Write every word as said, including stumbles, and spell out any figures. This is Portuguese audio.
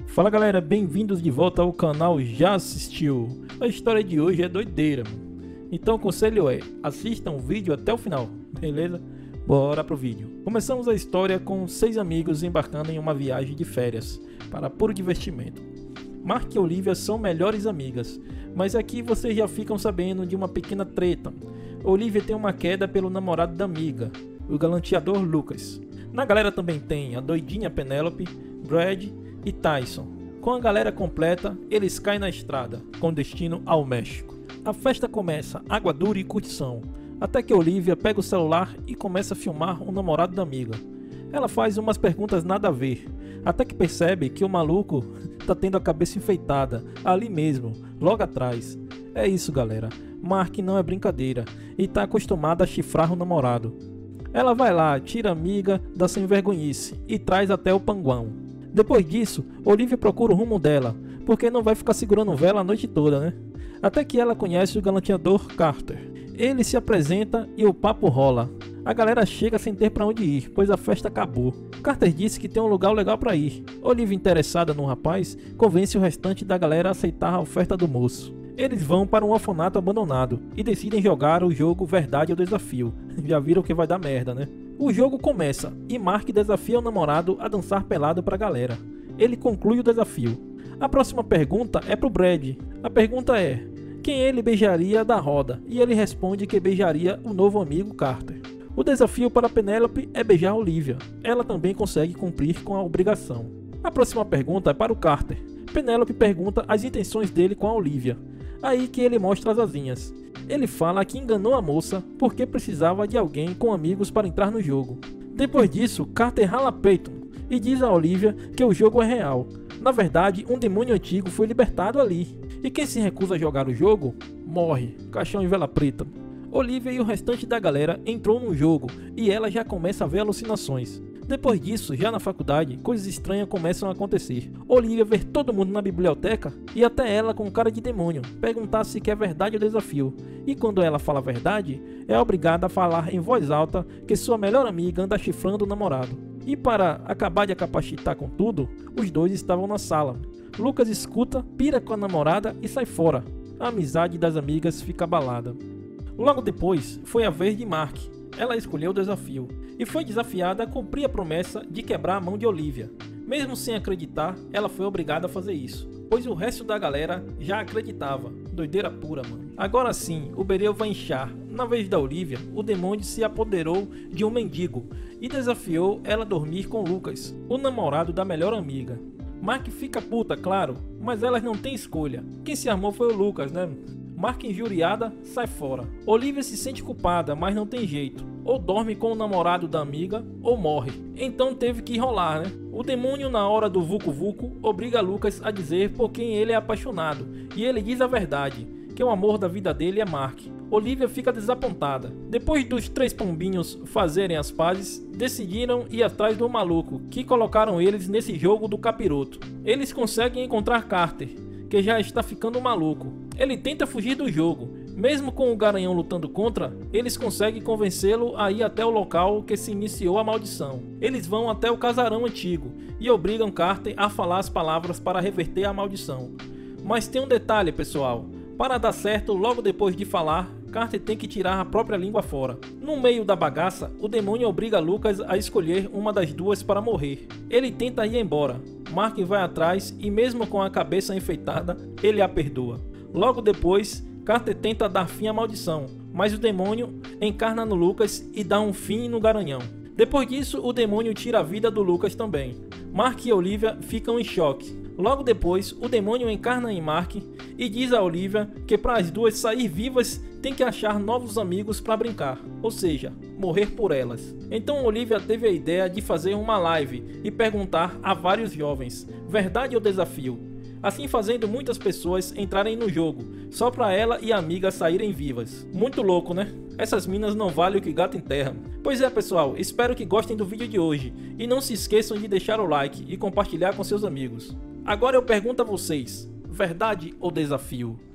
Fala galera, bem-vindos de volta ao canal Já Assistiu. A história de hoje é doideira, mano. Então o conselho é, assistam o vídeo até o final, beleza? Bora pro vídeo. Começamos a história com seis amigos embarcando em uma viagem de férias, para puro divertimento. Mark e Olivia são melhores amigas, mas aqui vocês já ficam sabendo de uma pequena treta. Olivia tem uma queda pelo namorado da amiga, o galanteador Lucas. Na galera também tem a doidinha Penélope, Brad e Tyson. Com a galera completa, eles caem na estrada, com destino ao México. A festa começa, água dura e curtição, até que Olivia pega o celular e começa a filmar o namorado da amiga. Ela faz umas perguntas nada a ver, até que percebe que o maluco tá tendo a cabeça enfeitada, ali mesmo, logo atrás. É isso galera, Mark não é brincadeira, e tá acostumada a chifrar o namorado. Ela vai lá, tira a amiga da sem vergonhice e traz até o panguão. Depois disso, Olivia procura o rumo dela, porque não vai ficar segurando vela a noite toda, né? Até que ela conhece o galanteador Carter. Ele se apresenta e o papo rola. A galera chega sem ter pra onde ir, pois a festa acabou. Carter disse que tem um lugar legal pra ir. Olivia, interessada no rapaz, convence o restante da galera a aceitar a oferta do moço. Eles vão para um orfanato abandonado e decidem jogar o jogo Verdade ou Desafio. Já viram que vai dar merda, né? O jogo começa e Mark desafia o namorado a dançar pelado pra galera. Ele conclui o desafio. A próxima pergunta é pro Brad. A pergunta é: quem ele beijaria da roda? E ele responde que beijaria o novo amigo Carter. O desafio para Penélope é beijar Olivia. Ela também consegue cumprir com a obrigação. A próxima pergunta é para o Carter. Penélope pergunta as intenções dele com a Olivia. Aí que ele mostra as asinhas. Ele fala que enganou a moça porque precisava de alguém com amigos para entrar no jogo. Depois disso, Carter rala peito e diz a Olivia que o jogo é real. Na verdade, um demônio antigo foi libertado ali. E quem se recusa a jogar o jogo, morre, caixão em vela preta. Olivia e o restante da galera entrou no jogo e ela já começa a ver alucinações. Depois disso, já na faculdade, coisas estranhas começam a acontecer. Olivia vê todo mundo na biblioteca e até ela com cara de demônio, perguntar se quer verdade ou desafio. E quando ela fala a verdade, é obrigada a falar em voz alta que sua melhor amiga anda chifrando o namorado. E para acabar de acapacitar com tudo, os dois estavam na sala. Lucas escuta, pira com a namorada e sai fora. A amizade das amigas fica abalada. Logo depois, foi a vez de Mark. Ela escolheu o desafio e foi desafiada a cumprir a promessa de quebrar a mão de Olivia. Mesmo sem acreditar, ela foi obrigada a fazer isso, pois o resto da galera já acreditava. Doideira pura, mano. Agora sim, o bereu vai inchar. Na vez da Olivia, o demônio se apoderou de um mendigo e desafiou ela a dormir com Lucas, o namorado da melhor amiga. Mark fica puta, claro, mas elas não têm escolha. Quem se armou foi o Lucas, né? Mark, injuriada, sai fora. Olivia se sente culpada, mas não tem jeito. Ou dorme com o namorado da amiga, ou morre. Então teve que rolar, né? O demônio, na hora do Vucu Vucu, obriga Lucas a dizer por quem ele é apaixonado. E ele diz a verdade, que o amor da vida dele é Mark. Olivia fica desapontada. Depois dos três pombinhos fazerem as pazes, decidiram ir atrás do maluco, que colocaram eles nesse jogo do capiroto. Eles conseguem encontrar Carter, que já está ficando maluco. Ele tenta fugir do jogo. Mesmo com o garanhão lutando contra, eles conseguem convencê-lo a ir até o local que se iniciou a maldição. Eles vão até o casarão antigo e obrigam Carter a falar as palavras para reverter a maldição. Mas tem um detalhe, pessoal. Para dar certo, logo depois de falar, Carter tem que tirar a própria língua fora. No meio da bagaça, o demônio obriga Lucas a escolher uma das duas para morrer. Ele tenta ir embora. Mark vai atrás e mesmo com a cabeça enfeitada, ele a perdoa. Logo depois, Carter tenta dar fim à maldição, mas o demônio encarna no Lucas e dá um fim no garanhão. Depois disso, o demônio tira a vida do Lucas também. Mark e Olivia ficam em choque. Logo depois, o demônio encarna em Mark e diz a Olivia que para as duas sair vivas tem que achar novos amigos para brincar, ou seja, morrer por elas. Então Olivia teve a ideia de fazer uma live e perguntar a vários jovens, verdade ou desafio? Assim fazendo muitas pessoas entrarem no jogo, só para ela e a amiga saírem vivas. Muito louco, né? Essas minas não valem o que gato enterra. Pois é pessoal, espero que gostem do vídeo de hoje e não se esqueçam de deixar o like e compartilhar com seus amigos. Agora eu pergunto a vocês, verdade ou desafio?